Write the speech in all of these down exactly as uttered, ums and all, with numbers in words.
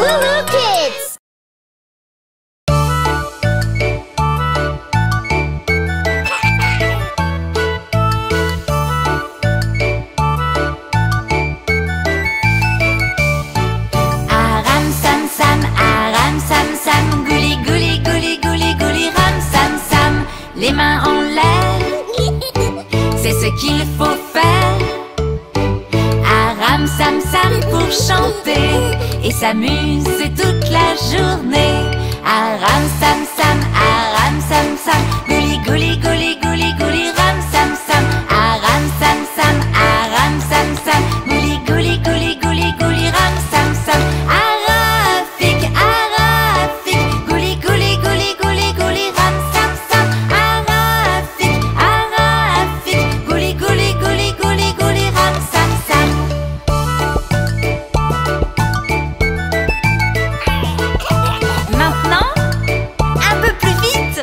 Woohoo Kids! Aram sam sam, aram sam sam, gouli gouli gouli gouli gouli ram sam sam. Les mains en l'air, c'est ce qu'il faut faire. Aram sam sam pour chanter et s'amuser toute la journée. Aram sam sam, aram sam sam, gouli gouli gouli gouli gouli ram sam sam. Aram sam sam, aram sam sam, gouli gouli gouli gouli gouli ram sam sam. Arafik, arafik, gouli gouli gouli gouli gouli ram sam sam. Arafik, arafik, gouli gouli gouli gouli gouli ram sam sam. Maintenant, un peu plus vite.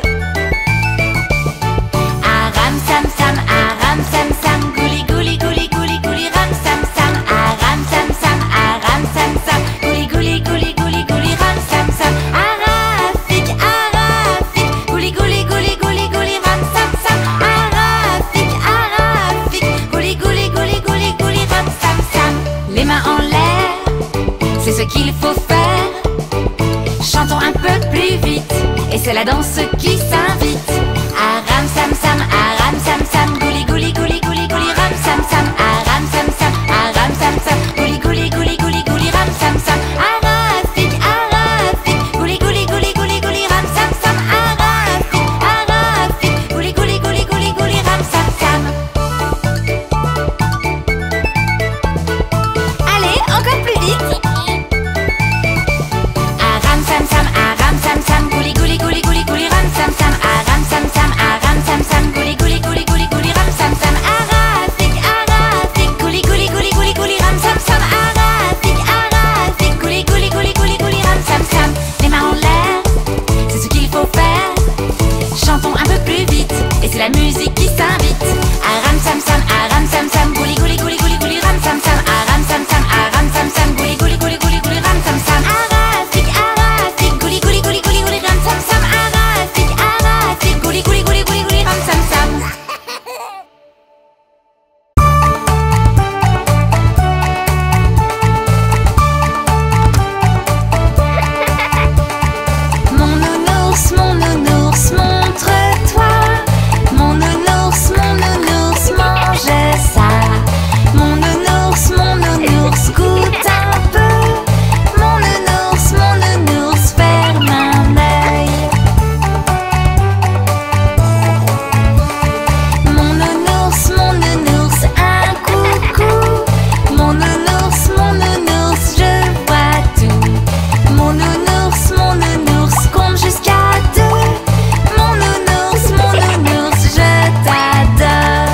Aram sam sam, aram sam sam, gouli gouli gouli gouli gouli ram sam sam. Aram sam sam, aram sam sam, gouli gouli gouli gouli gouli ram sam sam. Arafik, arafik, gouli gouli gouli gouli gouli ram sam sam. Arafik, arafik, gouli gouli gouli gouli gouli ram sam sam. Les mains en l'air, c'est ce qu'il faut faire. Chantons un peu plus vite, et c'est la danse qui s'invite. Aram sam sam, aram sam sam, gouli gouli gouli gouli gouli ram sam sam. Aram sam sam, aram sam sam, gouli gouli gouli gouli gouli ram sam sam. Arafik, arafik, gouli gouli gouli gouli gouli ram sam sam. Arafik, arafik, gouli gouli gouli gouli gouli ram sam sam. Allez, encore plus vite. Aram sam sam, aram sam sam, gouli gouli gouli gouli gouli ram sam sam. Aram sam sam, aram sam sam, gouli gouli gouli gouli gouli ram sam sam. Arafik, arafik, gouli gouli gouli gouli gouli ram sam sam. Arafik, arafik, gouli gouli gouli gouli gouli ram sam sam. Les mains en l'air, c'est ce qu'il faut faire. Chantons un peu plus vite, et c'est la musique qui s'invite. Aram sam sam, aram sam sam, gouli gouli gouli gouli gouli ram sam sam. Aram sam sam, aram sam sam, gouli gouli gouli gouli gouli ram sam sam. Arafik, arafik, gouli gouli gouli gouli gouli ram sam sam. Arafik, arafik, gouli gouli gouli gouli gouli ram sam sam. Mon nounours, mon nounours, montre-toi. Mon nounours, mon nounours, mange ça. Mon nounours, mon nounours, goûte un peu. Mon nounours, mon nounours, ferme un œil. Mon nounours, mon nounours, un coucou. Mon nounours, mon nounours, je vois tout. Mon nounours, mon nounours, compte jusqu'à deux. Mon nounours, mon nounours, je t'adore.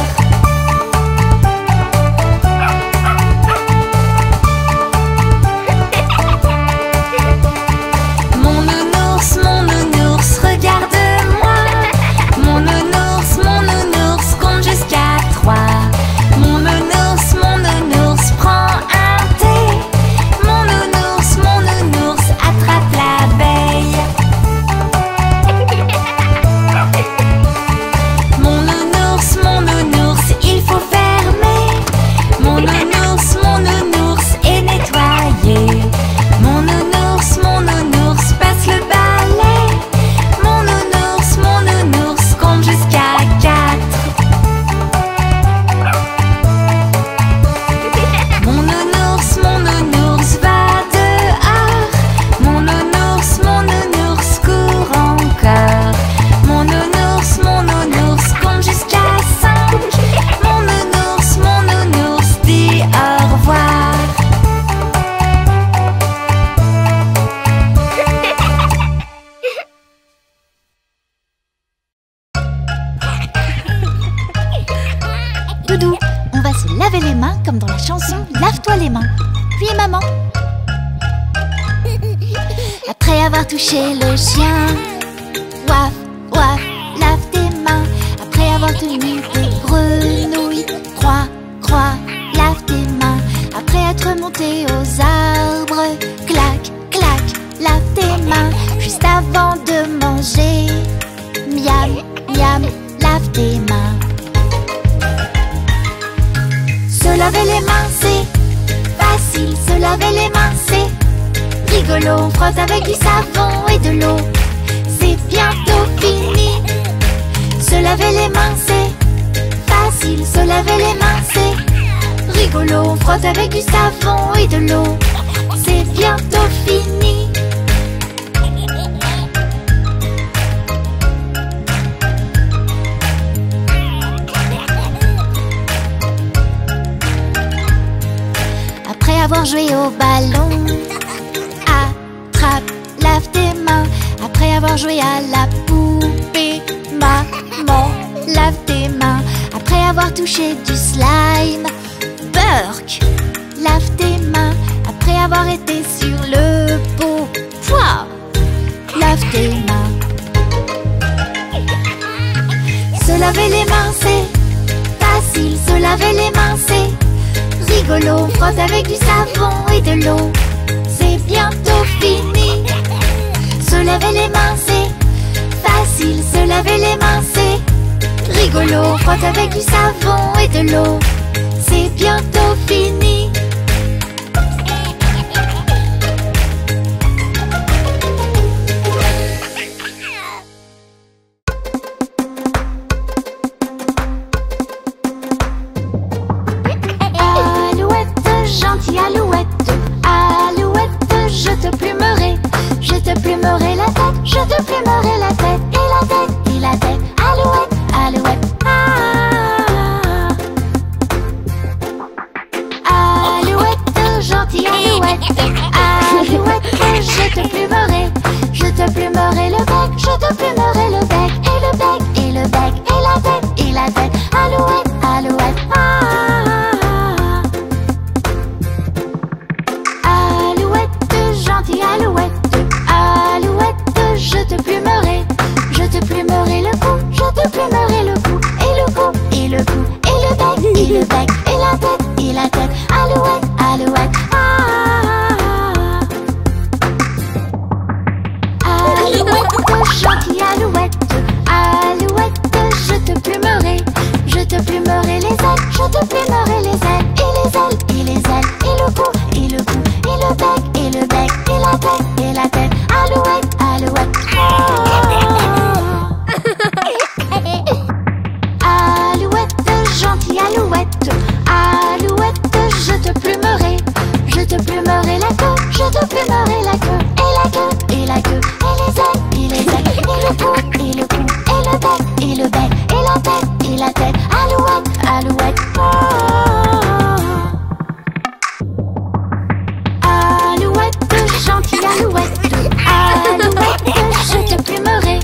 Mon nounours, mon nounours, regarde-moi. Mon nounours, mon nounours, compte jusqu'à trois. Mon nounours, mon nounours, prends un thé. Mon nounours, mon nounours, attrape l'abeille. Mon nounours, mon nounours, il faut fermer. Mon nounours, mon nounours, et nettoyer. Mon nounours, mon nounours, passe le balai. Mon nounours, mon nounours, compte jusqu'à quatre. Mon nounours, mon nounours, va dehors. Mon nounours, mon nounours, court encore. Mon nounours, mon nounours, compte jusqu'à cinq. Mon nounours, mon nounours, dis au revoir. Doudou, on va se laver les mains comme dans la chanson Lave-toi les mains. Puis maman. Après avoir touché le chien, ouaf, ouaf, lave tes mains. Après avoir tenu des grenouilles, croix, croix, lave tes mains. Après être monté aux arbres, clac, clac, laver les mains, c'est rigolo. On frotte avec du savon et de l'eau. C'est bientôt fini. Se laver les mains, c'est facile. Se laver les mains, c'est rigolo. On frotte avec du savon et de l'eau. C'est bientôt fini. Après avoir joué au ballon, attrape, lave tes mains. Après avoir joué à la poupée, maman, lave tes mains. Après avoir touché du slime, Burk, lave tes mains. Après avoir été sur le pot, Pouah, lave tes mains. Se laver les mains, c'est facile. Se laver les mains, c'est rigolo. On frotte avec du savon et de l'eau. C'est bientôt fini. Se laver les mains, c'est facile. Se laver les mains, c'est rigolo. On frotte avec du savon et de l'eau. C'est bientôt fini. Gentille alouette, alouette, je te plumerai. Je te plumerai la tête, je te plumerai la tête. Et la tête, et la tête, alouette, alouette. Ah. Alouette, gentille alouette, alouette, je te plumerai. Je te plumerai le bec, je te plumerai le bec. Et le bec, et le bec, et la tête, et la tête, alouette, alouette. Ah. Alouette, alouette, je te plumerai. Je te plumerai le cou, je te plumerai le cou. Et le cou, et le cou, et le bec, et le bec, et la tête, et la tête. Alouette, alouette, ah. Alouette, gentille alouette, alouette, je te plumerai. Je te plumerai les ailes, je te plumerai les ailes. Et les ailes, et les ailes, et le cou, et le cou, et le bec, et le bec. Et la tête, et la tête, alouette, alouette. Oh. Alouette, gentille alouette, alouette, je te plumerai. Je te plumerai la queue, je te plumerai la queue. Et la queue, et la queue, et les ailes, et les ailes. Et le cou, et le cou, et le bec, et le bec. Et la tête, et la tête, alouette, alouette. Oh. Gentille alouette, alouette, je te plumerai.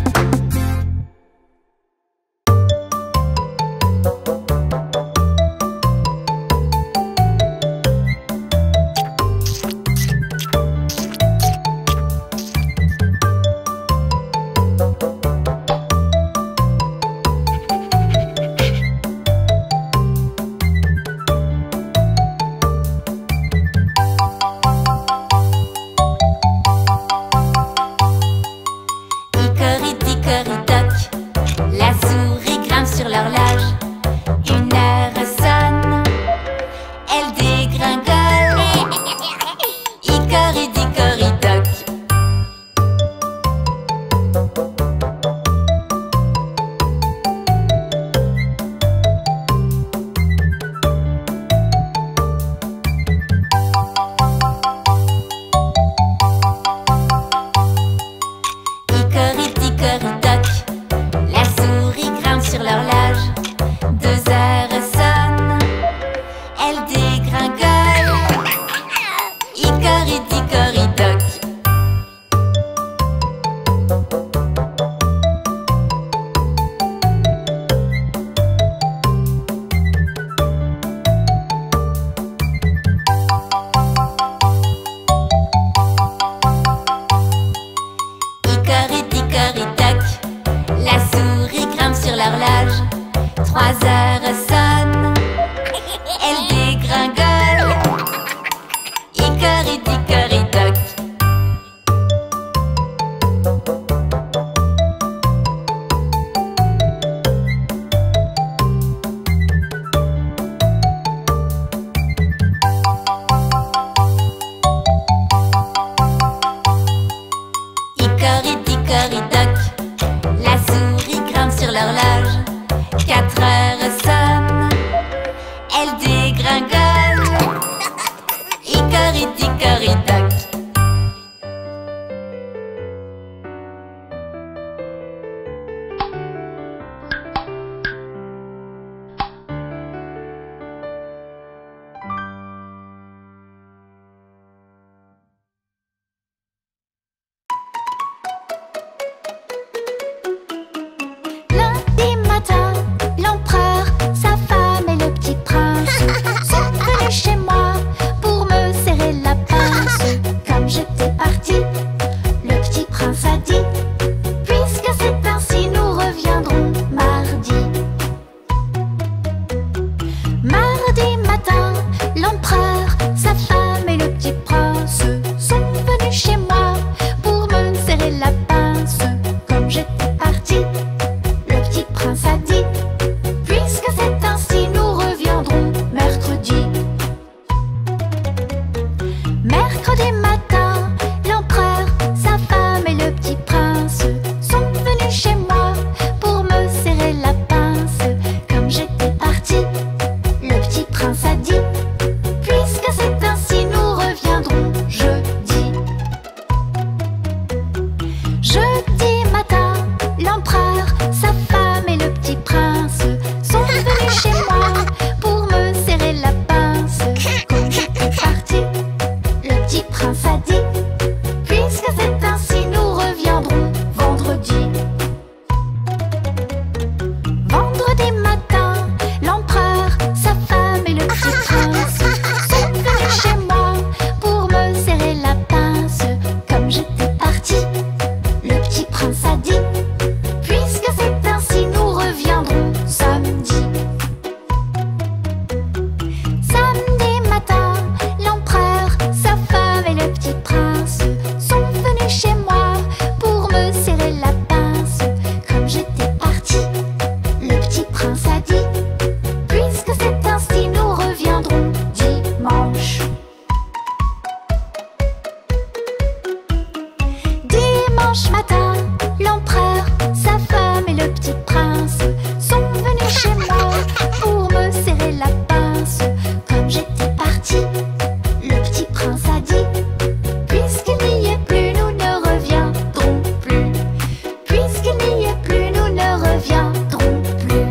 dimanche matin, l'empereur, sa femme et le petit prince sont venus chez moi pour me serrer la pince. Comme j'étais partie, le petit prince a dit: puisqu'il n'y est plus, nous ne reviendrons plus. Puisqu'il n'y est plus, nous ne reviendrons plus.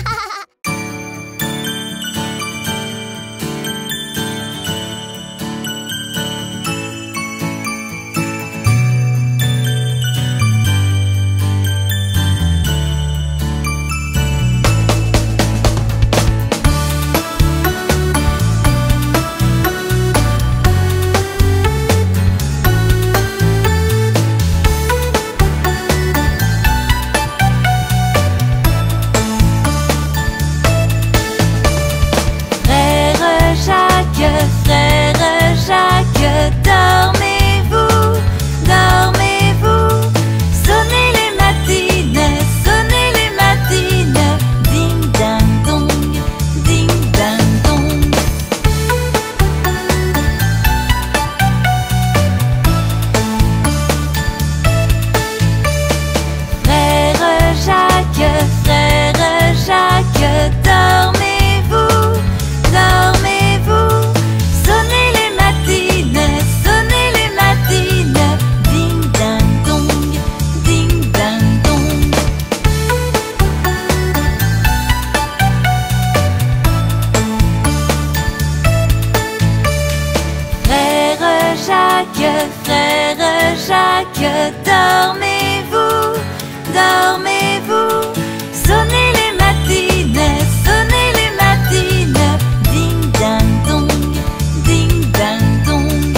Dormez-vous, dormez-vous, sonnez les matines, sonnez les matines, ding ding dong, ding ding dong.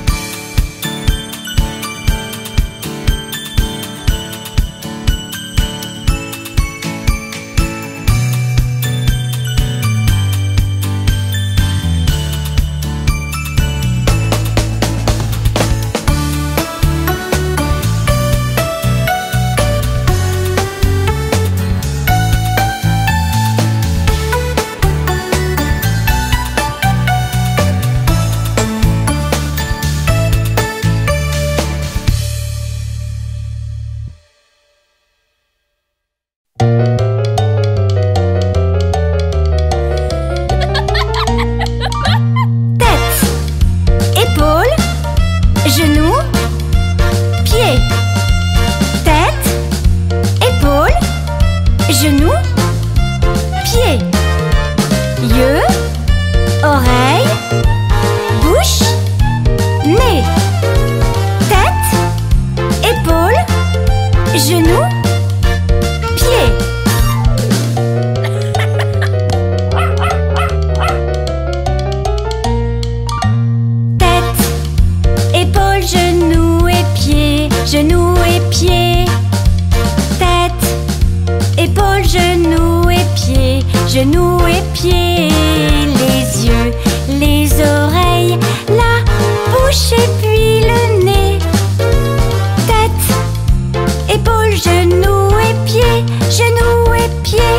Genoux, pieds, tête, épaules, genoux, pieds, yeux, oreilles, bouche, nez, tête, épaules, genoux, pieds. Genoux et pieds, genoux et pieds, tête, épaules, genoux et pieds, genoux et pieds, les yeux, les oreilles, la bouche et puis le nez, tête, épaules, genoux et pieds, genoux et pieds.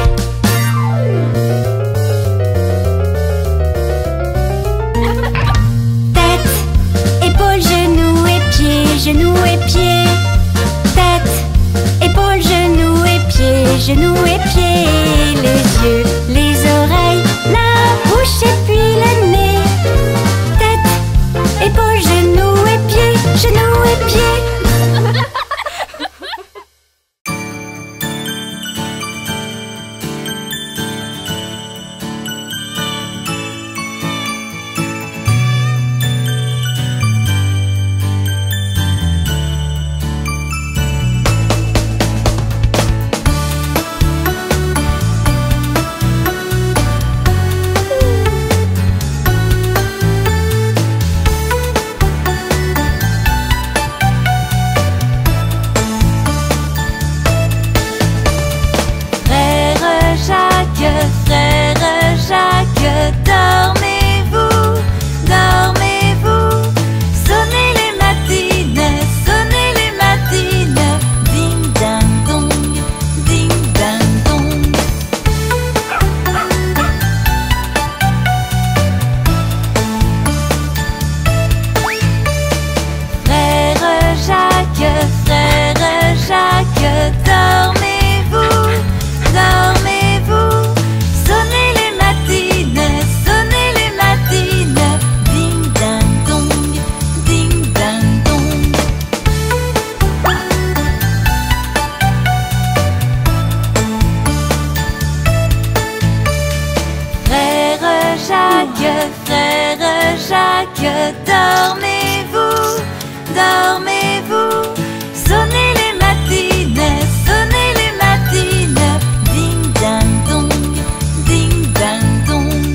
Genoux et pieds, tête, épaules, genoux et pieds, genoux et pieds, les yeux, les oreilles, la bouche et puis le nez, tête, épaules, genoux et pieds, genoux et pieds. dormez-vous, dormez-vous. Sonnez les matines, sonnez les matines. Ding ding dong, ding ding dong.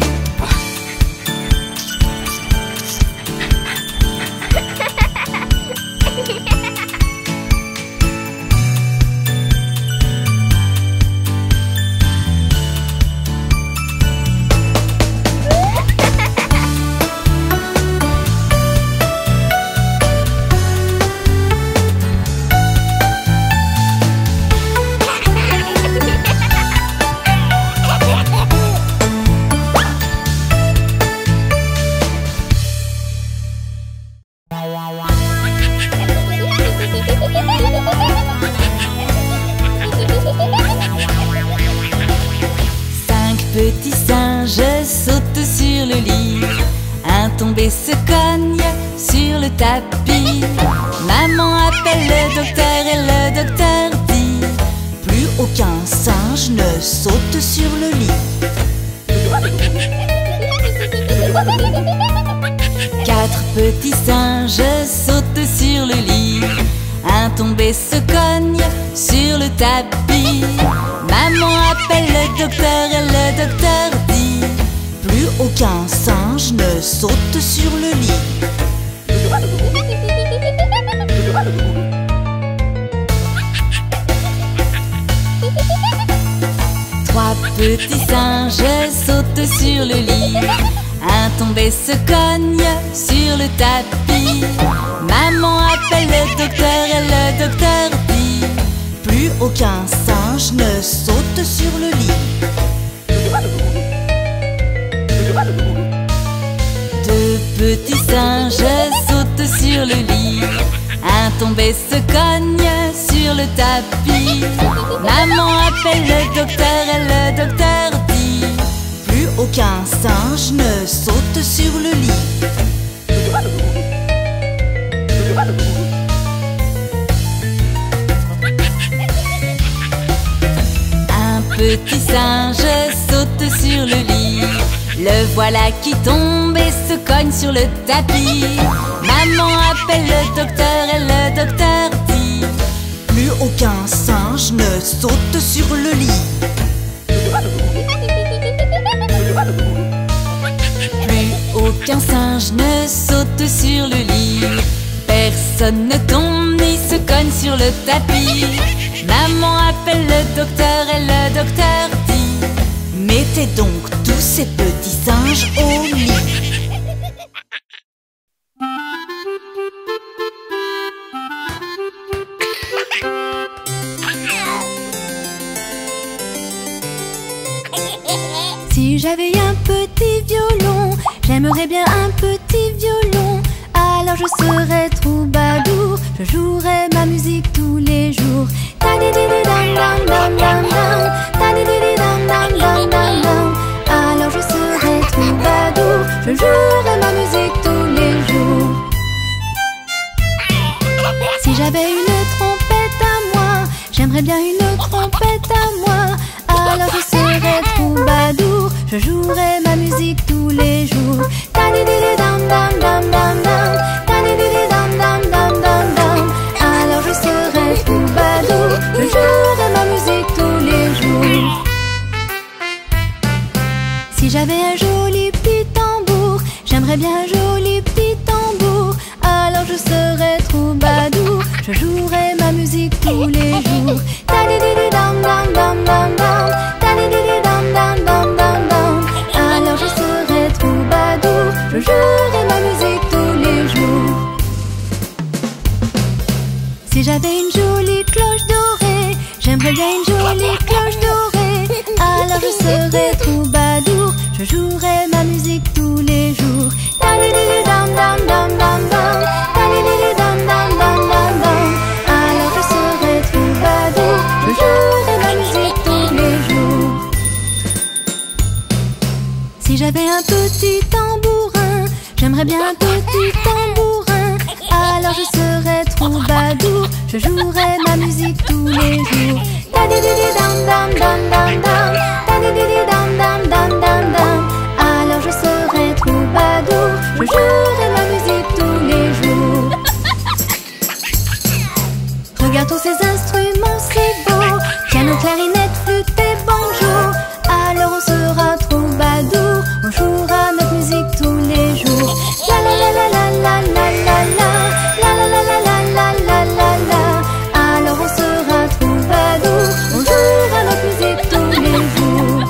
Petit singe saute sur le lit, un tombé se cogne sur le tapis. Maman appelle le docteur et le docteur dit: plus aucun singe ne saute sur le lit. Quatre petits singes sautent sur le lit, un tombé se cogne sur le tapis. Maman appelle le docteur et le docteur dit: plus aucun singe ne saute sur le lit. Trois petits singes sautent sur le lit, un tombé se cogne sur le tapis. Maman appelle le docteur et le docteur dit: plus aucun singe ne saute sur le lit. Deux petits singes sautent sur le lit, un tombé se cogne sur le tapis. Maman appelle le docteur et le docteur dit: plus aucun singe ne saute sur le lit. Un petit singe saute sur le lit, le voilà qui tombe et se cogne sur le tapis. Maman appelle le docteur et le docteur dit: plus aucun singe ne saute sur le lit. Plus aucun singe ne saute sur le lit, personne ne tombe ni se cogne sur le tapis. Maman appelle le docteur et le docteur dit: mettez donc tous ces petits singes au lit. Si j'avais un petit violon, j'aimerais bien un petit violon. Alors je serais troubadour, je jouerais ma musique tous les jours. Alors je serais troubadour, je jouerais ma musique tous les jours. Si j'avais une trompette à moi, j'aimerais bien une trompette à moi. Alors je serais troubadour, je jouerais ma musique tous les jours. Alors je serais troubadour, je jouerais ma musique tous les jours. Si j'avais un joli petit tambour, j'aimerais bien un joli petit tambour. Alors je serais troubadour, je jouerais ma musique tous les jours. Alors je serais troubadour, je jouerais ma musique tous les jours. Si j'avais une jolie cloche dorée, j'aimerais bien une jolie cloche dorée. Alors je serais troubadour, je jouerais ma musique tous les jours. Alors je serais troubadour, je jouerais ma musique tous les jours. Si j'avais un petit tambourin, j'aimerais bien un petit tambourin. Alors je serais troubadour, je jouerais ma musique tous les jours. Alors je serais troubadour, je jouerais ma musique Regarde tous ces instruments si beaux, piano, clarinette, flûte et banjo. Alors on sera troubadour, on jouera notre musique tous les jours. La la la la la la la la la, la la la la la la la la la. Alors on sera troubadour, on jouera notre musique tous les jours.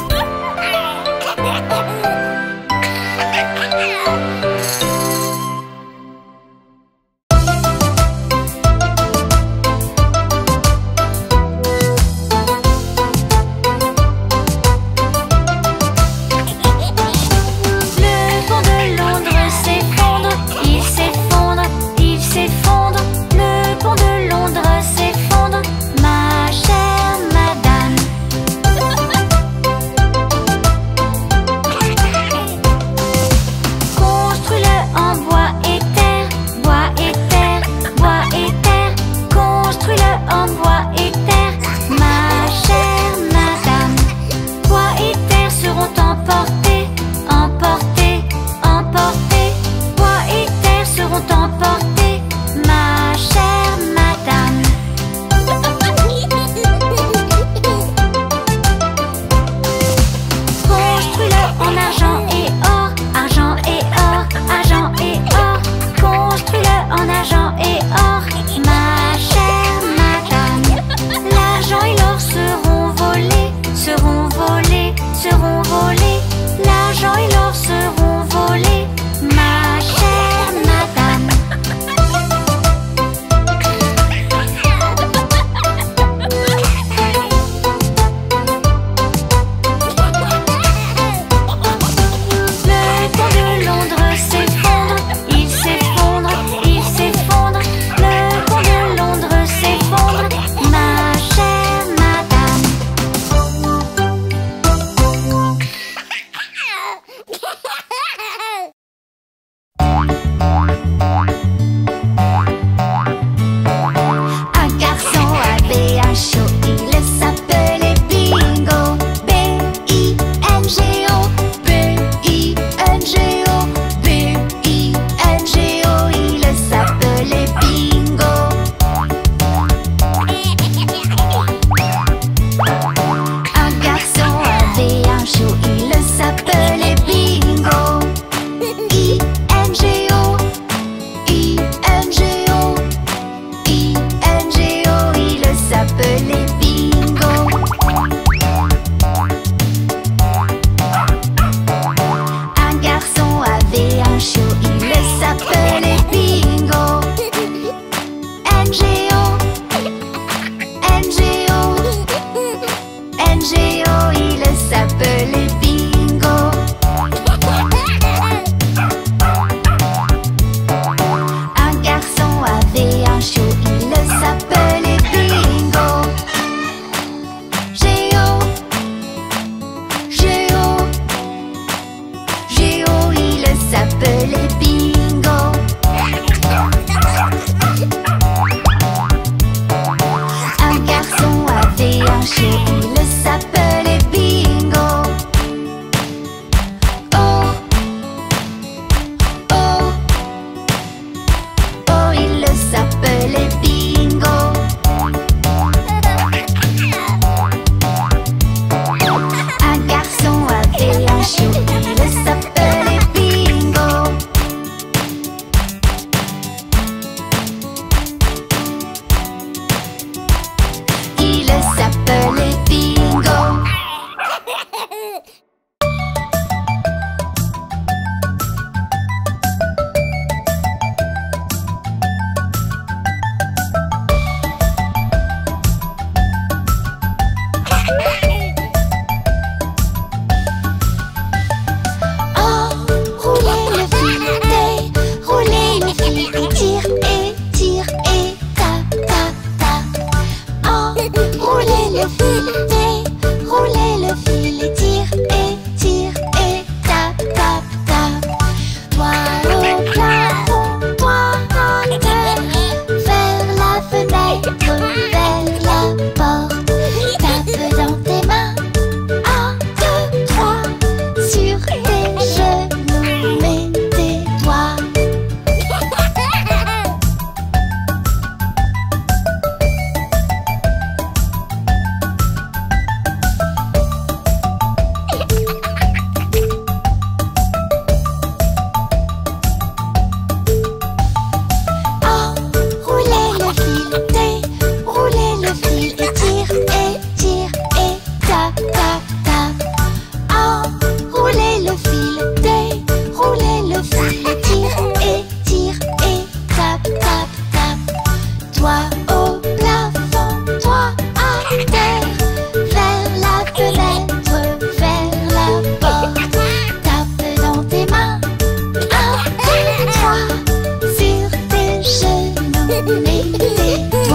et tais-toi.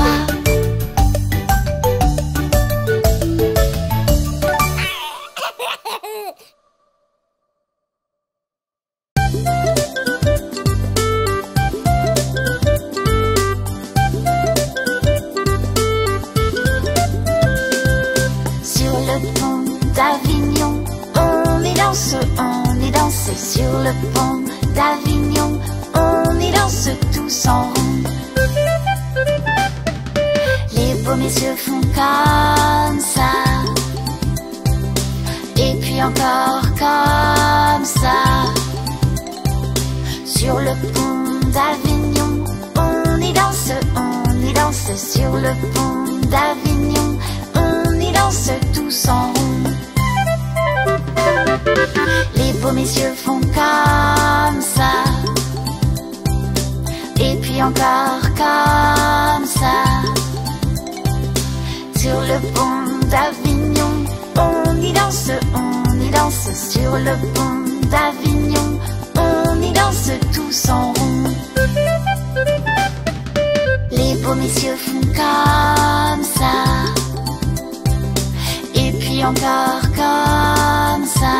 Sur le pont d'Avignon, on y danse, on y danse. Sur le pont d'Avignon, on y danse tous en rond. Les beaux messieurs font comme ça, et puis encore comme ça. Sur le pont d'Avignon, on y danse, on y danse. Sur le pont d'Avignon, on y danse tous en rond. Les beaux messieurs font comme ça, et puis encore comme ça. Sur le pont d'Avignon, on y danse, on y danse. Sur le pont d'Avignon, on y danse tous en rond. Les beaux messieurs font comme ça, et puis encore comme ça.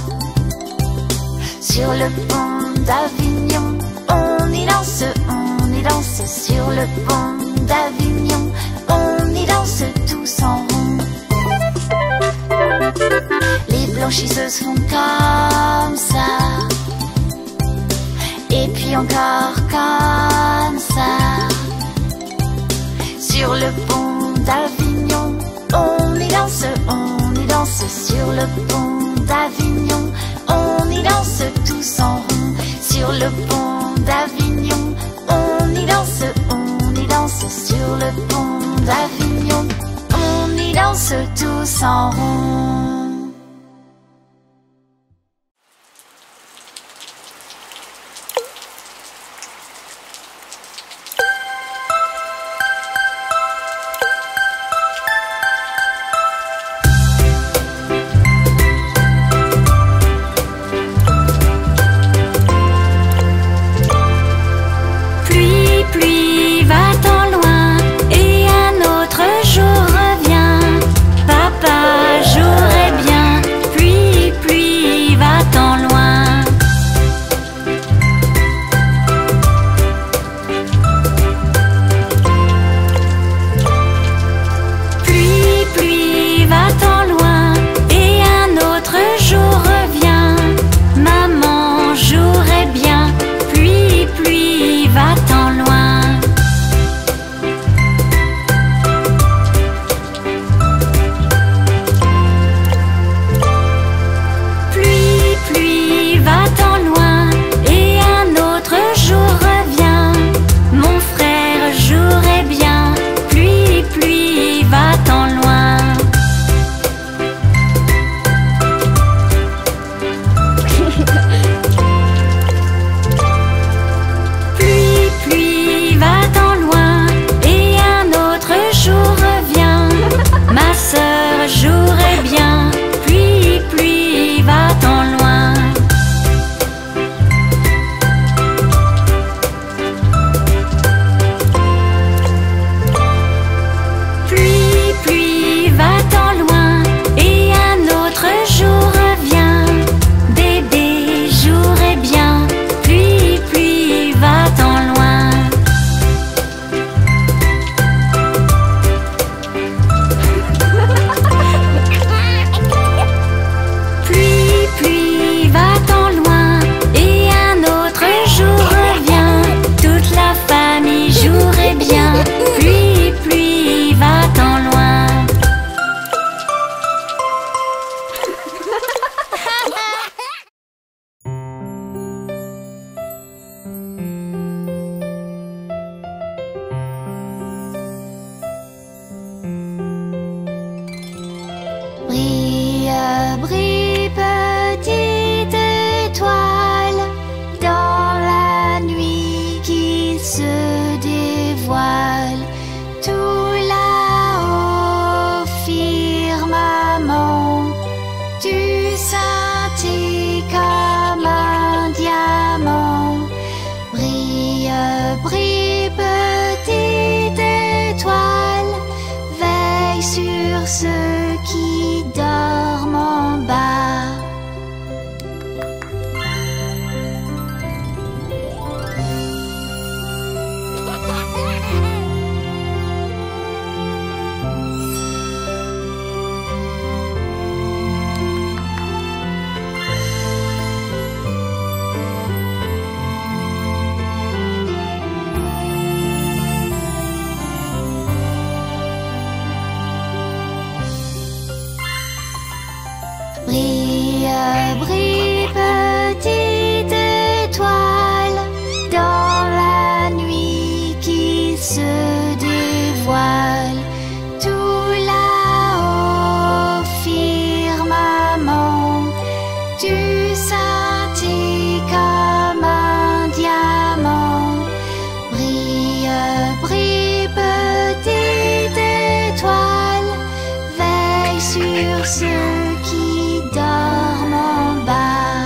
Sur le pont d'Avignon, on y danse, on y danse. Sur le pont d'Avignon, on y danse tous en rond. Les blanchisseuses font comme ça, et puis encore comme ça. Sur le pont d'Avignon, on y danse, on y danse. Sur le pont d'Avignon, on y danse tous en rond. Sur le pont d'Avignon, on y danse, on y danse. Sur le pont d'Avignon, on y danse tous en rond. Brille, brille, petit ceux qui dorment en bas.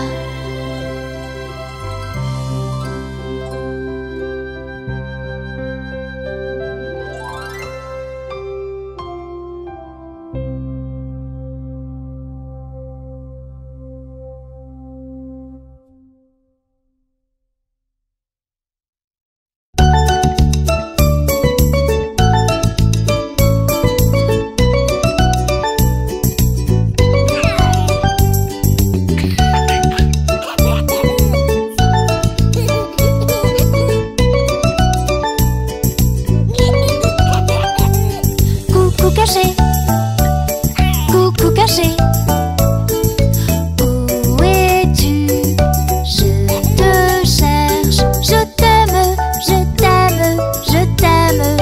Coucou caché, où es-tu? Je te cherche, je t'aime, je t'aime, je t'aime.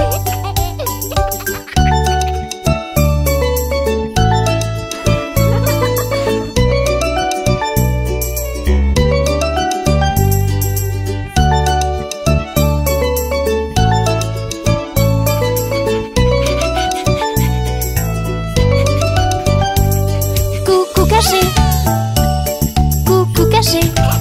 Coucou caché, coucou caché,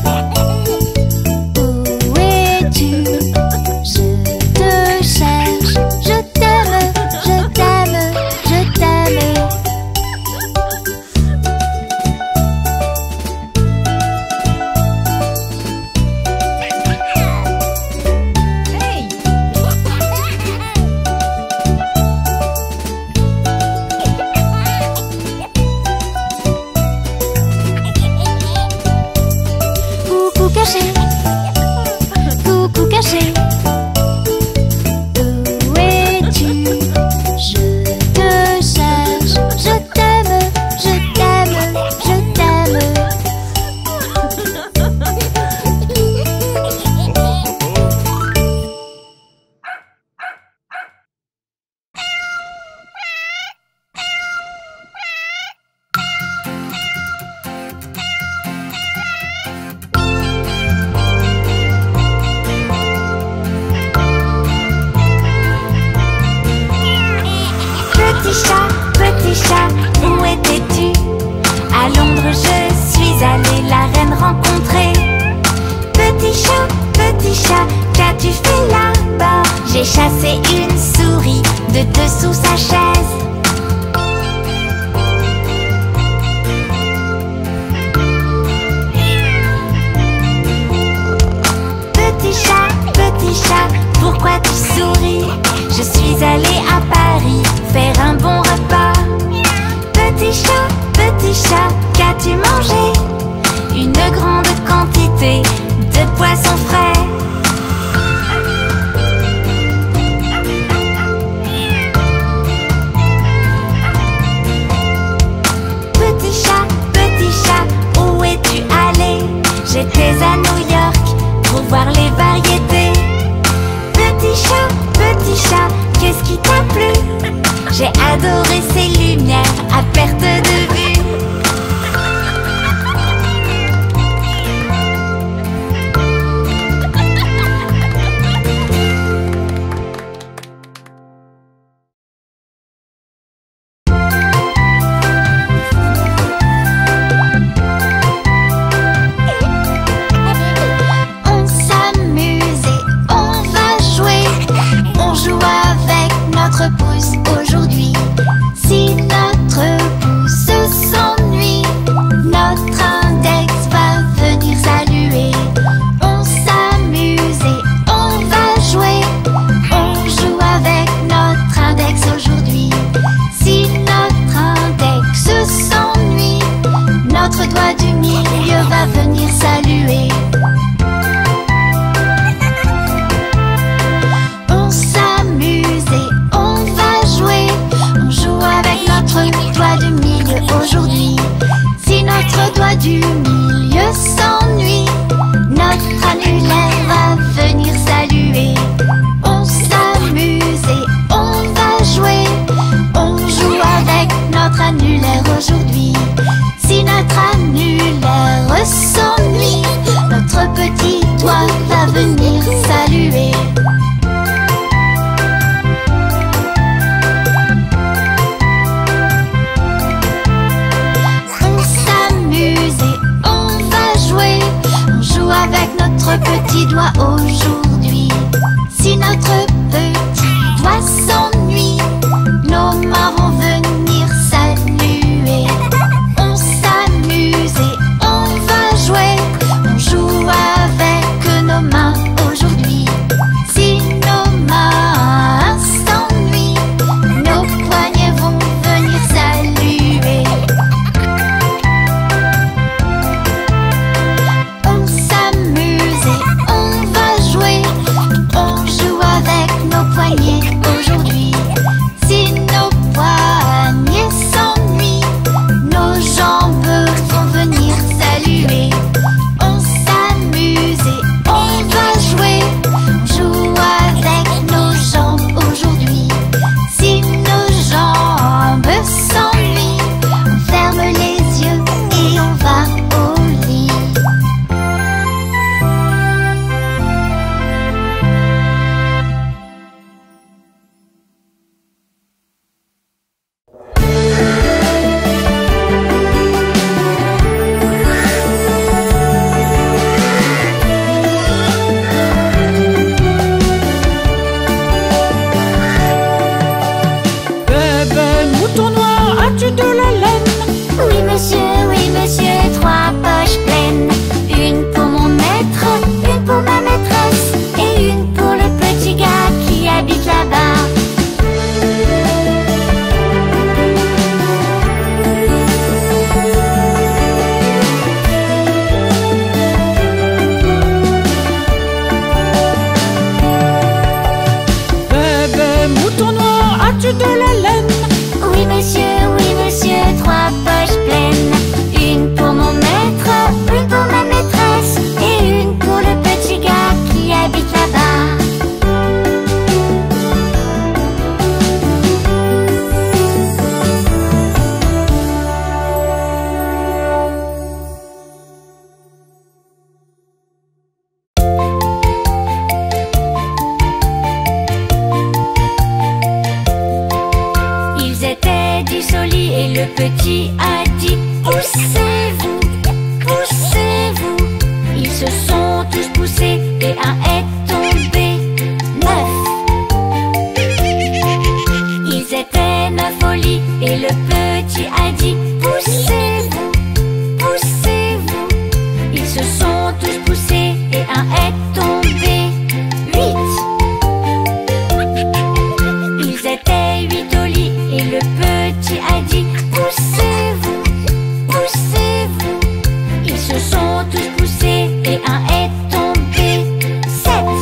où es-tu? Je te cherche, je t'aime, je t'aime, je t'aime. Coucou caché, coucou caché, où es-tu? Je te cherche, je t'aime, je t'aime, je t'aime. Petit chat, petit chat, où étais-tu? À Londres je suis allée la reine rencontrer. Petit chat, petit chat, qu'as-tu fait là-bas? J'ai chassé une souris de dessous sa chaise. Petit chat, petit chat, pourquoi tu souris? Je suis allée à Paris faire un bon repas. Petit chat, petit chat, qu'as-tu mangé? Une grande quantité de poissons frais. Petit chat, petit chat, où es-tu allé? J'étais à New York pour voir les variétés. Petit chat, petit chat, qu'est-ce qui t'a plu? J'ai adoré ces lumières à perte de vue. On s'amuse et on va jouer. On joue avec notre pouce aujourd'hui. Si notre pouce petit doigt aujourd'hui. Si notre petit doigt s'ennuie, nos mains vont venir saluer. On s'amuse et on va jouer. On joue avec nos mains aujourd'hui. Si nos mains s'ennuient, nos poignets vont venir saluer. On s'amuse et on va jouer. On joue avec nos poignets aujourd'hui. Si nos poignets s'ennuient, nos jambes vont venir saluer. On s'amuse et on va jouer. On joue avec nos jambes aujourd'hui. Si nos jambes s'ennuient, on ferme les yeux et on va au lit. Bébé mouton noir, as-tu de la laine? Oui monsieur, oui monsieur, trois poches pleines. Une pour mon maître, une pour ma maîtresse et une pour le petit gars qui habite là-bas. Bébé mouton noir, as-tu de la laine? Oui monsieur, oui monsieur, trois poches pleines. Une pour mon maître, une pour ma maîtresse et une pour le petit gars qui habite là-bas. Ils étaient dix au lit et le petit a dit: poussez-vous, poussez-vous. Ils se sont tous poussés et un est tombé. Neuf. Ils étaient neuf au lit et le petit a dit: poussez-vous, poussez-vous. Ils se sont tous poussés et un est tombé. Huit. Ils étaient huit au lit et le petit a dit: poussez-vous, poussez-vous. Ils se sont tous poussés et un est tombé. Sept.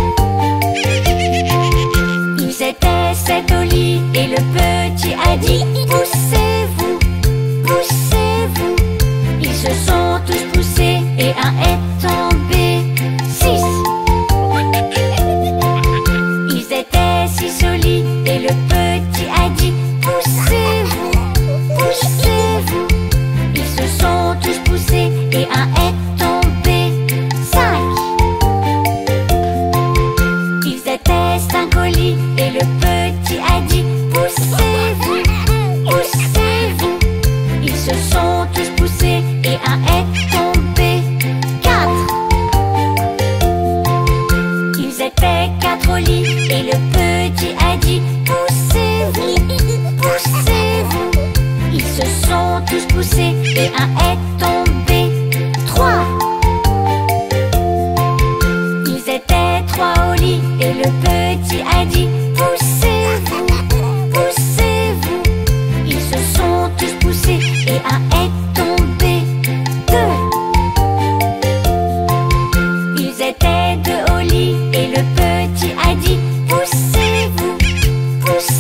Ils étaient sept au lit et le petit a dit: poussez-vous, poussez-vous. Ils se sont tous poussés et un est tombé. Six. Ils étaient six au lit et le petit a dit: poussez-vous, poussez-vous. Ils se sont tous poussés et un est tombé. Cinq. Ils étaient cinq au lit et le petit a dit: poussez-vous, poussez-vous. Ils se sont tous poussés et un est tombé. Quatre. Ils étaient quatre au lit et le petit a dit: poussez-vous, poussez-vous. Ils se sont tous poussés et un est tombé. Trois. Ils étaient trois au lit et le petit a dit: poussez-vous, poussez-vous. Ils se sont tous poussés et un est tombé. Deux. Ils étaient deux au lit et le petit a dit: poussez-vous,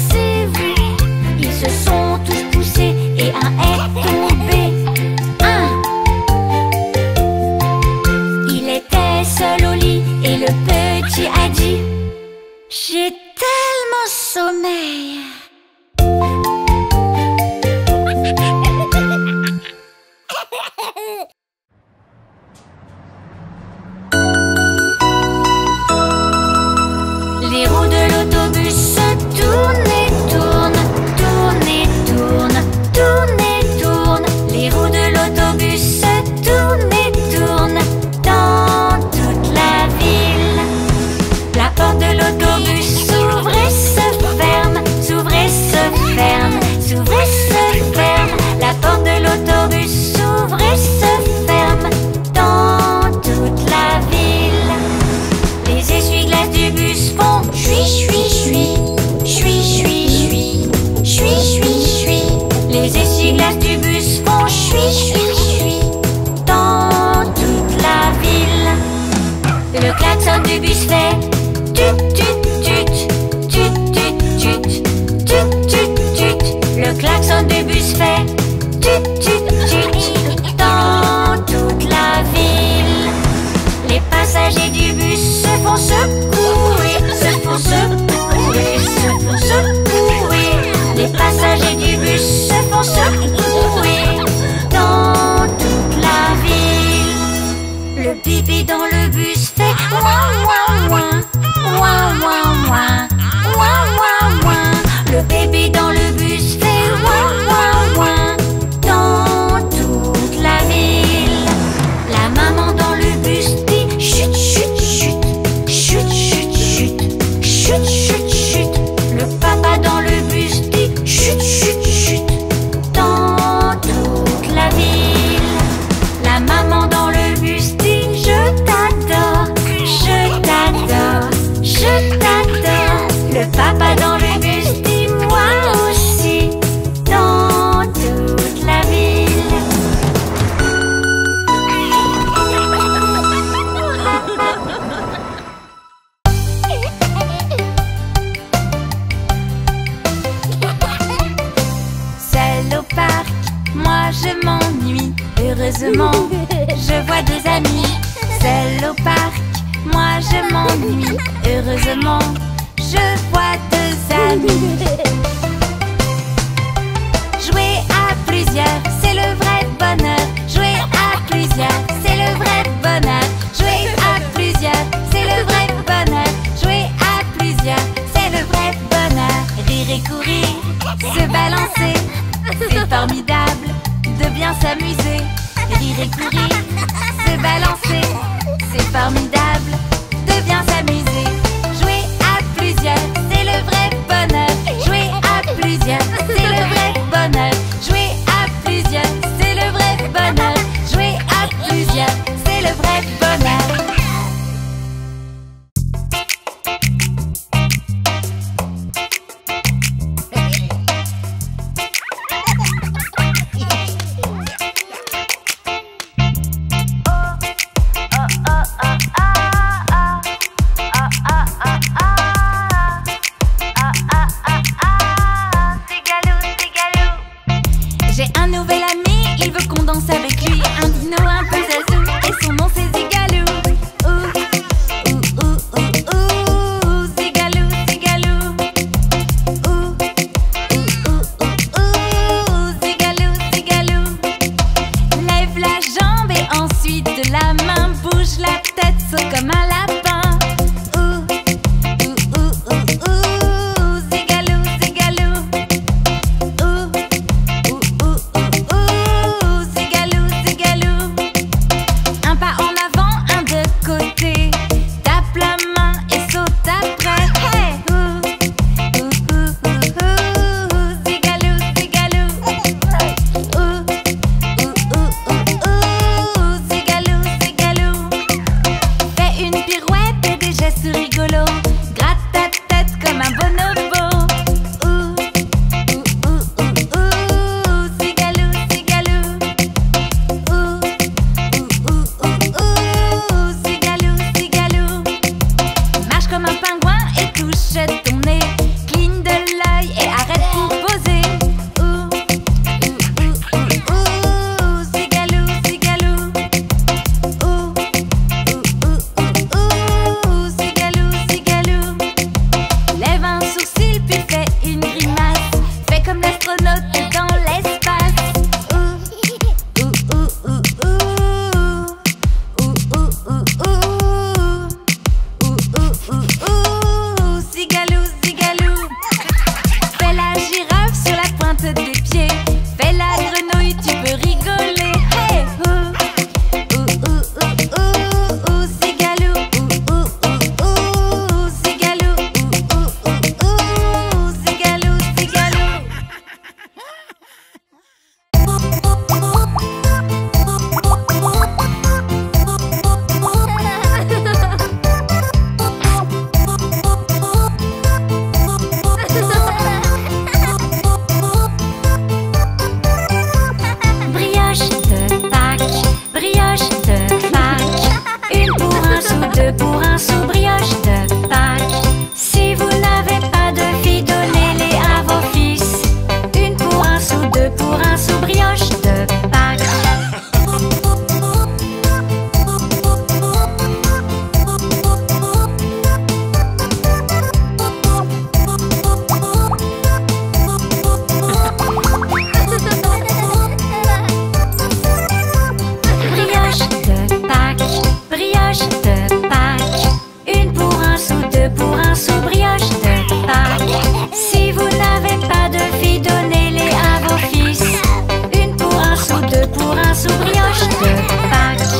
poussez-vous. Ils se sont tous poussés et un est tombé. Un. moi je m'ennuie. Heureusement, je vois deux amis. Seul au parc, moi je m'ennuie. Heureusement, je vois deux amis. Jouer à plusieurs, c'est le vrai bonheur. Jouer à plusieurs, c'est le vrai bonheur. Jouer à plusieurs, c'est le vrai bonheur. Jouer à plusieurs, c'est le vrai bonheur. Rire et courir, se balancer, c'est formidable de bien s'amuser. Rire et courir, se balancer, c'est formidable de bien s'amuser. Jouer à plusieurs, c'est le vrai bonheur. Jouer à plusieurs, c'est le vrai bonheur. Jouer à plusieurs, c'est le vrai bonheur. Jouer à plusieurs, c'est le vrai bonheur. J'ai un nouvel ami, il veut qu'on danse avec lui. Un dino un peu zazou, et son nom c'est Zigalou. Ouh, ouh, ouh, ouh, ouh, Zigalou, Zigalou. Ouh, ouh, ouh, ouh, ouh, Zigalou, Zigalou. Lève la jambe et ensuite de la main, bouge la tête, saute comme un lapin. Ouh, ouh, ouh, ouh, ouh, Zigalou, Zigalou. Ouh. Zigalou, Zigalou. Un pas en avant, un de côté. Tape la main et saute après. Hey! Ouh, ouh, ouh, ouh, ouh, Zigalou, Zigalou. Ouh, ouh, ouh, ouh, ouh, Zigalou, Zigalou. Fais une pirouette et des gestes rigolos. Gratte ta tête comme un bonobo. Ouh, ouh, ouh, ouh, ouh, Zigalou, Zigalou. Ouh, ouh, ouh, ouh, ouh, Zigalou, Zigalou. Marche comme un pingouin et touche ton nez. Cligne de l'œil et arrête pour poser. Ouh, ouh, ouh, ouh, ouh, Zigalou, Zigalou. Ouh, ouh, ouh, ouh, ouh, Zigalou, Zigalou. Lève un sourcil puis fais une grimace. Fais comme l'astronaute dans l'espace. Ouh, ouh, ouh, ouh, ouh. Ouh, ouh, ouh, ouh. Ouh, ouh, ouh, ouh. Zigalou, Zigalou. Fais la girafe sur la pointe des pieds. Fais la grenouille, tu peux rigoler. Hey! Ouh, ouh, ouh, ouh, ouh, ouh, Zigalou. Ouh, ouh, ouh, ouh, Zigalou. Ouh, ouh, ouh, ouh, Zigalou, Zigalou. Brioche de Pâques, brioche de Pâques. Une pour un sou, deux pour un sou, brioche de Pâques. Si vous n'avez pas de filles, donnez-les à vos fils. Une pour un sou, deux pour un sou, brioche de Pâques. Brioche de Pâques, brioche de Pâques. Une pour un sou, deux pour un sou, brioche de Pâques. Si vous n'avez pas de filles, donnez-les à vos fils. Une pour un sou, deux pour un sou, brioche de Pâques.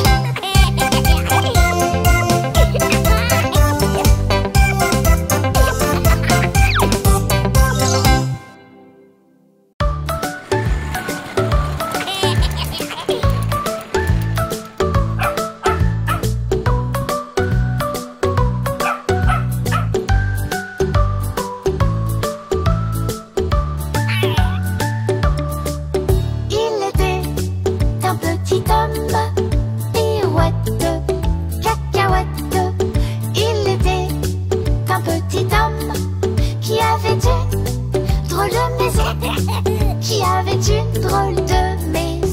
Il était un petit homme, pirouette, cacahuète. Il était un petit homme qui avait une drôle de maison, qui avait une drôle de maison.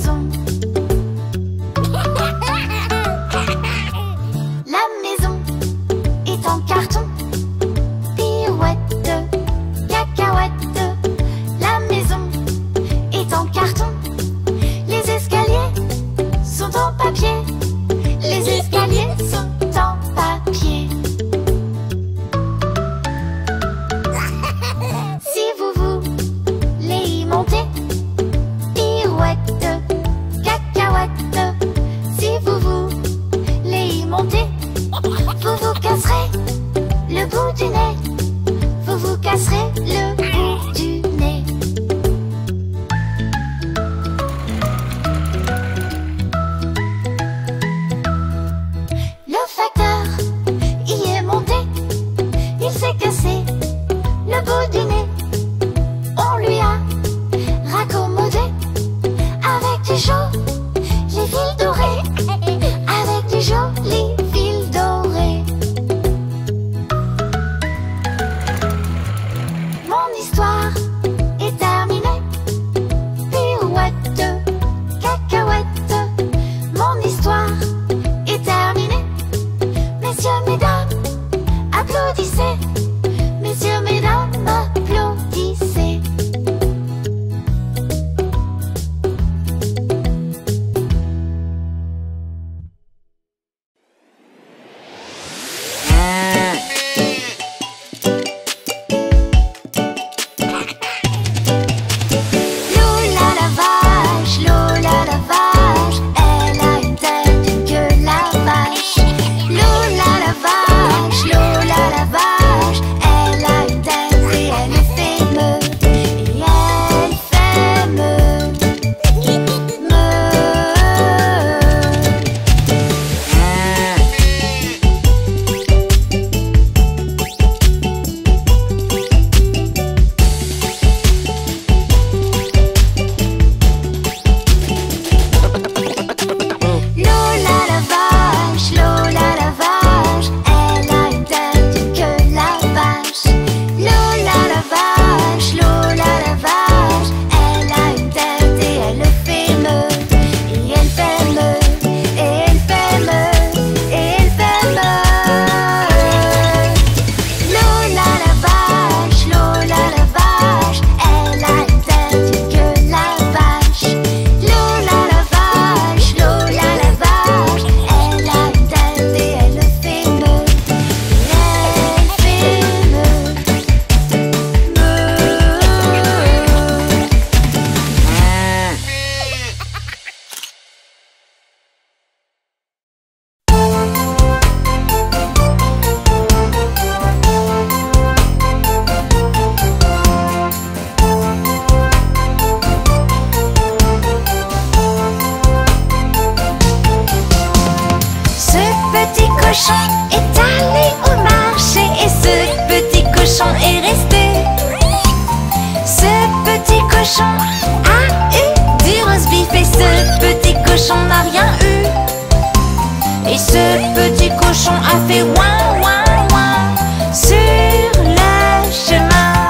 ce petit cochon a fait ouin ouin ouin sur le chemin.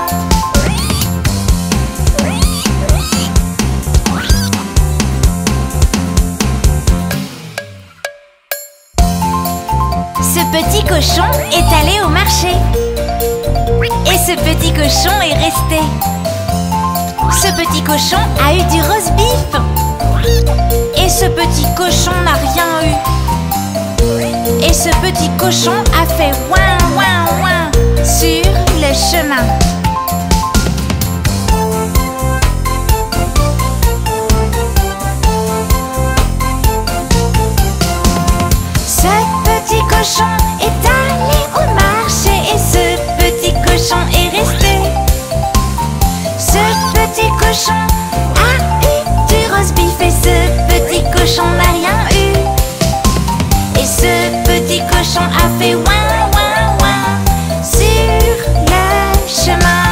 Ce petit cochon est allé au marché. Et ce petit cochon est resté. Ce petit cochon a eu du roast beef. Et ce petit cochon n'a rien eu. Et ce petit cochon a fait ouin ouin ouin sur le chemin. Ce petit cochon est allé au marché et ce petit cochon est resté. Ce petit cochon a eu du roast beef et ce petit cochon n'a rien eu. Et ce petit cochon a fait ouin ouin ouin sur le chemin.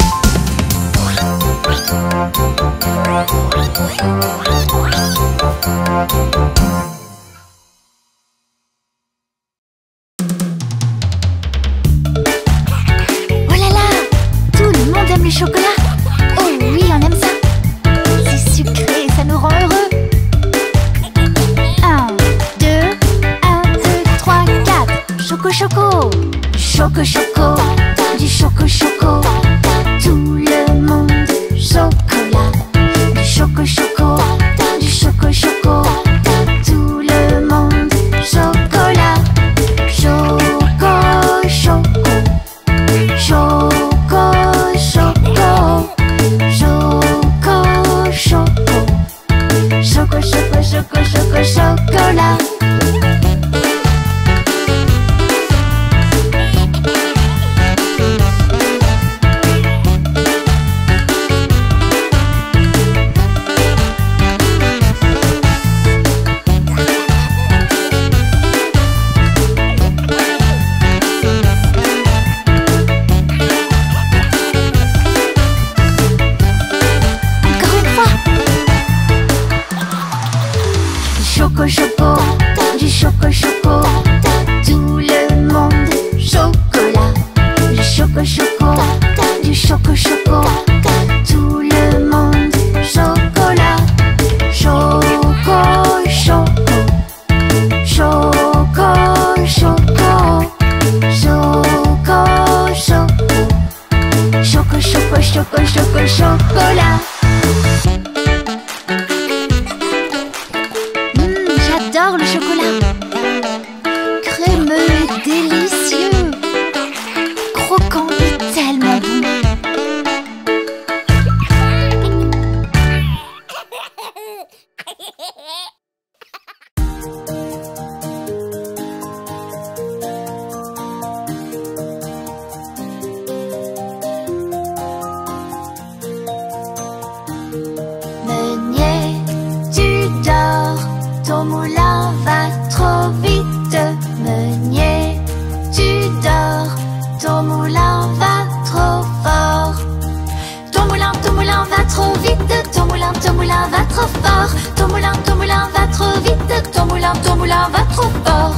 Le chocolat. Oh oui, on aime ça. C'est sucré, ça nous rend heureux. Un, deux, un, deux, trois, quatre. Choco choco. Choco choco. Du choco choco. Tout le monde chocolat. Du choco choco. Du choco choco. Tout le monde chocolat. Choco choco. Choco. Choco, choco, chocolat. Choco choco, du choco choco, tout le monde chocolat. Du choco choco, du choco choco, tout le monde chocolat. Choco choco, choco choco, choco choco, choco choco choco choco chocolat. J'adore le chocolat. Crémeux et délicieux. Croquant et tellement bon. Meunier, tu dors. Ton moulin va trop vite. Meunier, tu dors. Ton moulin va trop fort. Ton moulin, ton moulin va trop vite. Ton moulin, ton moulin va trop fort. Ton moulin, ton moulin va trop vite. Ton moulin, ton moulin va trop fort.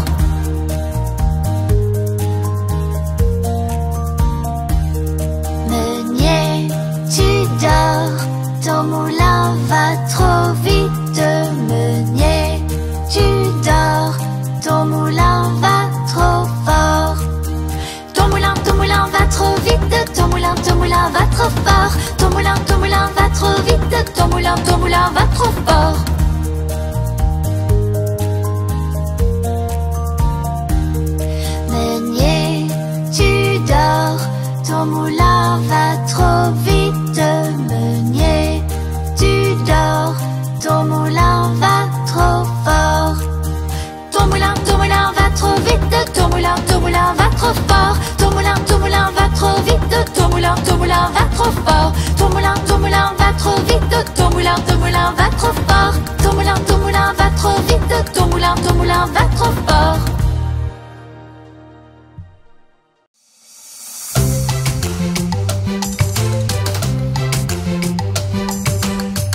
Meunier, tu dors. Ton moulin va trop vite. Meunier, tu dors, ton moulin va trop fort. Ton moulin, ton moulin va trop vite. Ton moulin, ton moulin va trop fort. Ton moulin, ton moulin va trop vite. Ton moulin, ton moulin va trop fort. Meunier, tu dors, ton moulin va trop vite. Meunier, tu dors, ton moulin va trop fort. Ton moulin, ton moulin va trop vite. Ton moulin, ton moulin va trop fort. Ton moulin, ton moulin va trop vite. Ton moulin, ton moulin va trop fort. Ton moulin, ton moulin va trop vite. Ton moulin, ton moulin va trop fort. Ton moulin, ton moulin va trop vite. Ton moulin, ton moulin va trop fort.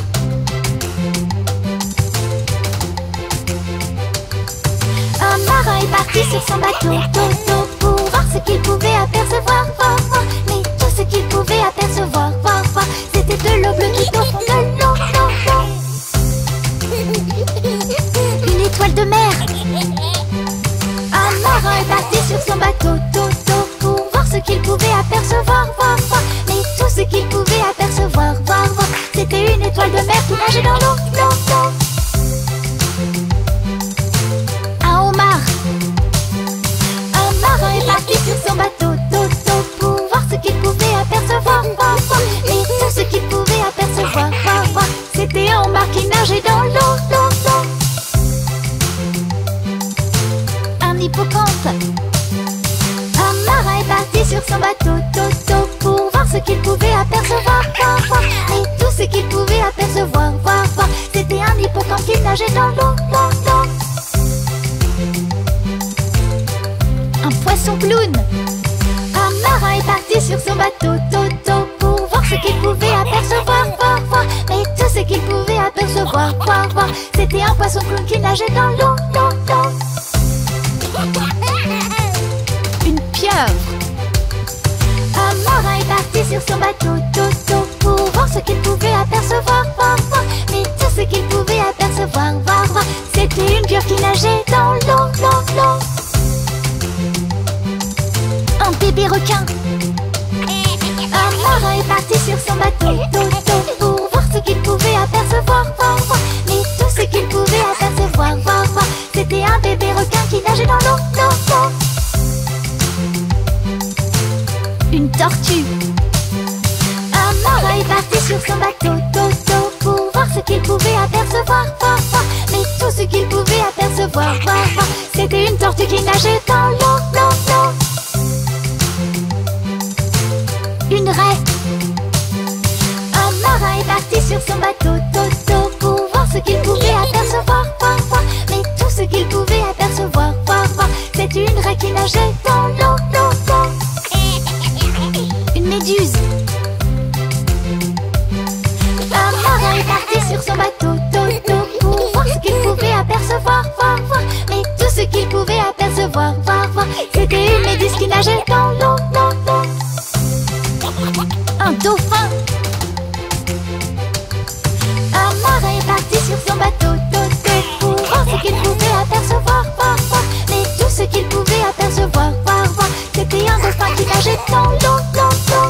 Un marin parti sur son bateau, toto, pour voir ce qu'il pouvait apercevoir, voir, voir. Mais tout ce qu'il pouvait apercevoir, voir, voir, c'était de l'eau bleue tout au fond de l'eau, l'eau, l'eau. Une étoile de mer. Un marin est parti sur son bateau, toto, pour voir ce qu'il pouvait apercevoir, voir, voir. Mais tout ce qu'il pouvait apercevoir, voir, voir, c'était une étoile de mer qui nageait dans l'eau, l'eau, l'eau. Un homard. Un marin est parti sur son bateau, toto, pour voir ce qu'il pouvait apercevoir, voir, voir. Mais tout ce qu'il pouvait apercevoir, voir, voir, c'était un homard qui nageait dans l'eau, l'eau, l'eau. Un hippocampe. Un marin est parti sur son bateau, toto, pour voir ce qu'il pouvait apercevoir, voir, voir. Mais tout ce qu'il pouvait apercevoir, voir, voir, c'était un hippocampe qui nageait dans l'eau, l'eau, l'eau. Un poisson clown. Un marin est parti sur son bateau, toto, pour voir ce qu'il pouvait apercevoir, voir, voir. Mais tout ce qu'il pouvait apercevoir, voir, voir, c'était un poisson clown qui nageait dans l'eau, l'eau, l'eau. Une pieuvre. Un marin est parti sur son bateau, toto, pour voir ce qu'il pouvait apercevoir, voir, voir. Mais tout ce qu'il pouvait apercevoir, voir, voir, c'était une pieuvre qui nageait dans l'eau, l'eau, l'eau. Un bébé requin. Un marin est parti sur son bateau, toto, pour voir ce qu'il pouvait apercevoir, voir, voir. Mais tout ce qu'il pouvait apercevoir, voir, voir, c'était un bébé requin qui nageait dans l'eau, l'eau, l'eau. Une tortue. Un marin est parti sur son bateau, toto, pour voir ce qu'il pouvait apercevoir, voir, voir. Mais tout ce qu'il pouvait apercevoir, voir, voir, c'était une tortue qui nageait dans l'eau, l'eau, l'eau. Une raie. Un marin est parti sur son bateau, toto, pour voir ce qu'il pouvait apercevoir, voir, voir. Mais tout ce qu'il pouvait apercevoir, voir, voir, c'était une raie qui nageait dans l'eau, l'eau, l'eau. Une méduse. Un marin est parti sur son bateau, toto, pour voir ce qu'il pouvait apercevoir, voir, voir. Mais tout ce qu'il pouvait apercevoir, voir, voir, c'était une méduse qui nageait dans l'eau, l'eau, l'eau. Un dauphin. Un marin est parti sur son bateau, toto, pour voir ce qu'il pouvait apercevoir, voir, voir. Mais tout ce qu'il pouvait apercevoir, voir, voir, c'était un dauphin qui nageait dans l'eau, l'eau, l'eau.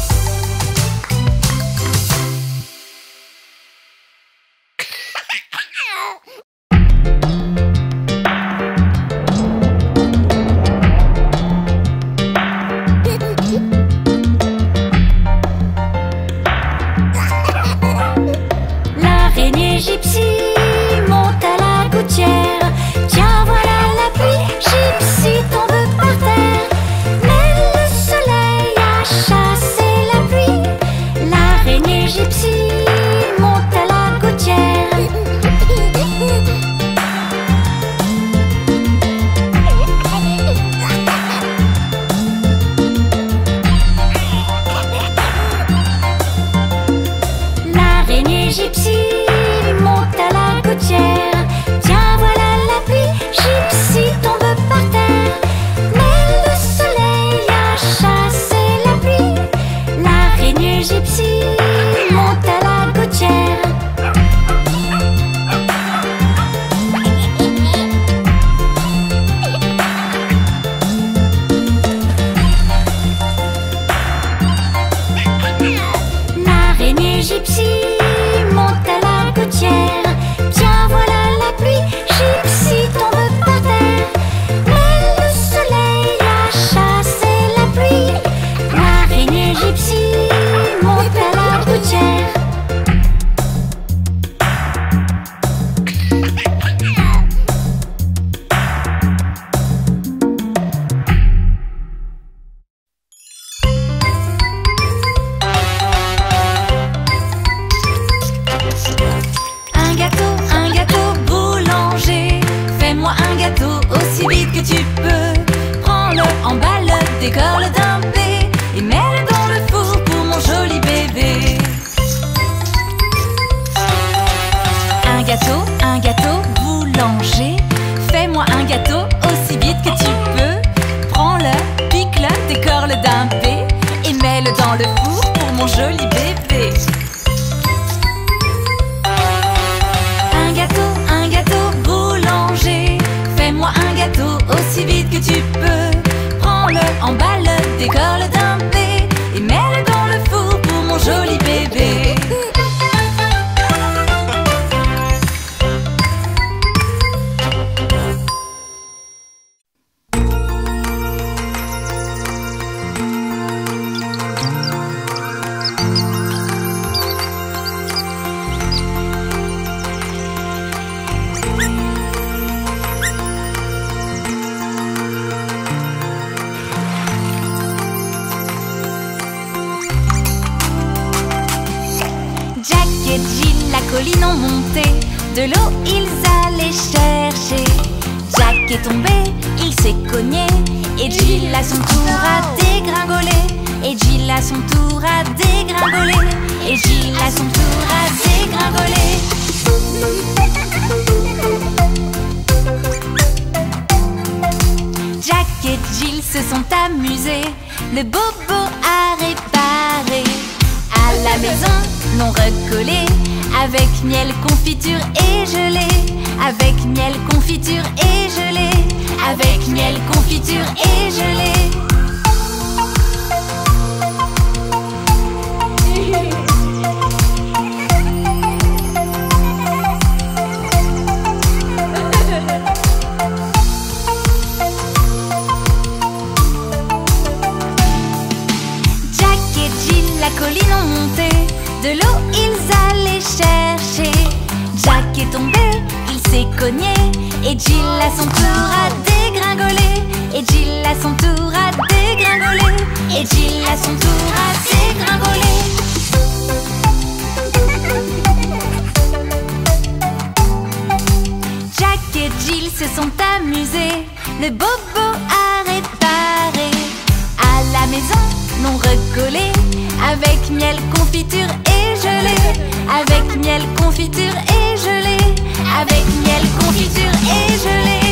L'araignée gypsy monte à la gouttière. Tiens, voilà la pluie, gypsy tombe par terre. Mais le soleil a chassé la pluie. L'araignée gypsy monte à la gouttière. L'araignée gypsy monte à la gouttière. Tiens, voilà la pluie, gypsy tombe par terre. Mais le soleil a chassé la pluie. L'araignée gypsy monte à la gouttière. L'araignée gypsy monte à la gouttière. Tiens, voilà la pluie, gypsy tombe par terre. Mais le soleil a chassé la pluie. L'araignée gypsy monte à la gouttière. Un gâteau, un gâteau boulanger. Fais-moi un gâteau aussi vite que tu peux. Prends-le, emballe-le, décore-le d'un P et mets-le dans le four pour mon joli bébé. Un gâteau, un gâteau boulanger. Fais-moi un gâteau aussi vite que tu gâté. Un gâteau, un gâteau boulanger, fais-moi un gâteau aussi vite que tu peux. Prends-le, emballe-le, décore-le d'un B et mets-le dans le four pour mon joli bébé. La colline ont monté, de l'eau ils allaient chercher. Jack est tombé, il s'est cogné, et Jill à son tour a dégringolé. Et Jill à son tour a dégringolé. Et Jill à son tour a dégringolé. Jack et Jill se sont amusés, le bobo a réparé. À la maison, l'on recollé avec miel, confiture et gelée. Avec miel, confiture et gelée. Avec miel, confiture et gelée. Jack et Jill la colline ont monté, de l'eau ils allaient chercher. Jack est tombé, il s'est cogné, et Jill à son tour a dégringolé. Et Jill à son tour a dégringolé. Et Jill à son tour a dégringolé. Jack et Jill se sont amusés, le bobo a réparé. À la maison, l'on recollé avec miel, confiture et gelée. Avec miel, confiture et gelée. Avec miel, confiture et gelée.